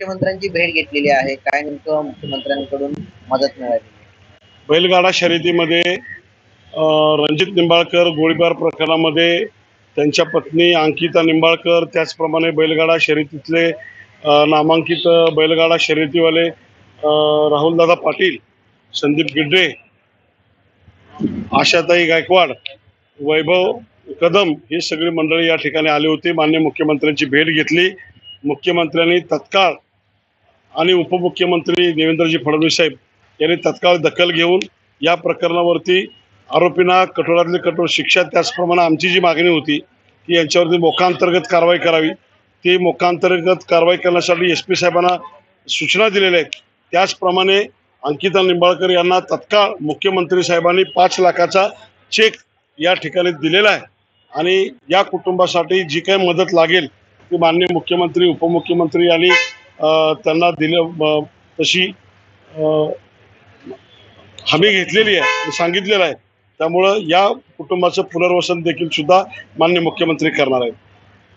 मुख्यमंत्र्यांची भेट घेतलेली आहे, काय नेमकं मुख्यमंत्र्यांकडून मदत मिळाली? बैलगाडा शर्यतीमध्ये रणजित निंबाळकर गोळीबार प्रकरणामध्ये त्यांच्या पत्नी अंकिता निंबाळकर, त्याचप्रमाणे बैलगाडा शर्यतीतले नामांकित बैलगाडा शर्यतीवाले राहुलदादा पाटील, संदीप गिड्डे, आशाताई गायकवाड, वैभव कदम ही सगळी मंडळी या ठिकाणी आली होती. माननीय मुख्यमंत्र्यांची भेट घेतली. मुख्यमंत्र्यांनी तत्काळ आणि उपमुख्यमंत्री देवेंद्रजी फडणवीस साहेब यांनी तत्काळ दखल घेऊन या प्रकरणावरती आरोपींना कठोरातली कठोर शिक्षा, त्याचप्रमाणे आमची जी मागणी होती की यांच्यावरती मोकाअंतर्गत कारवाई करावी, ती मोकाअंतर्गत कारवाई करण्यासाठी SP साहेबांना सूचना दिलेल्या आहेत. त्याचप्रमाणे अंकिता निंबाळकर यांना तत्काळ मुख्यमंत्री साहेबांनी 5 लाखाचा चेक या ठिकाणी दिलेला आहे आणि या कुटुंबासाठी जी काही मदत लागेल ती माननीय मुख्यमंत्री, उपमुख्यमंत्री यांनी त्यांना तशी हमी घेतलेली आहे आणि सांगितलेलं आहे. त्यामुळं या कुटुंबाचं पुनर्वसन देखील सुद्धा माननीय मुख्यमंत्री करणार आहेत.